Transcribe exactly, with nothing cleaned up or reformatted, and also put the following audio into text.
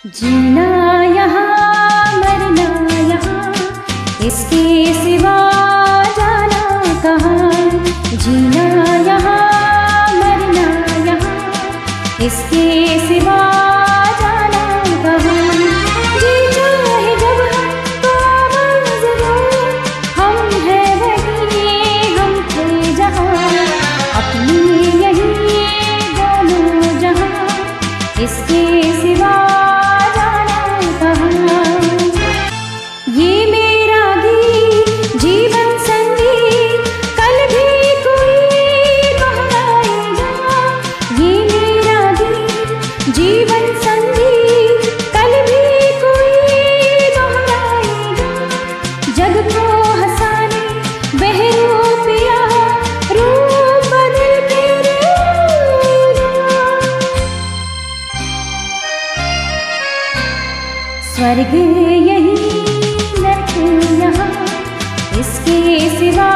जीना यहाँ मरना यहाँ, इसके सिवा जाना कहाँ। जीना यहाँ मरना यहाँ, इसके सिवा जाना कहाँ। जी चाहे जब हम तो आवाज़ दो, हम हैं वही हम थे जहाँ। अपनी यही दोनों जहाँ, इसके सिवा ये मेरा गीत जीवन संगीत कल भी कोई दोहराएगा। ये मेरा गीत जीवन संगीत कल भी कोई दोहराएगा। जग को हंसाने बहरूपिया रूप बदल के रहेगा। स्वर्ग यही यहाँ, इसके सिवा